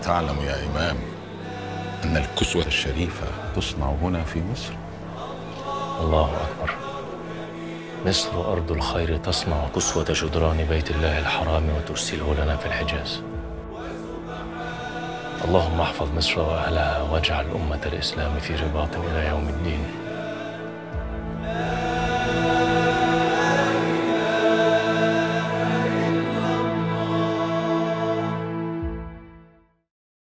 تعلم يا إمام أن الكسوة الشريفة تصنع هنا في مصر؟ الله أكبر. مصر أرض الخير، تصنع كسوة جدران بيت الله الحرام وترسله لنا في الحجاز. اللهم احفظ مصر وأهلها واجعل أمة الإسلام في رباط إلى يوم الدين.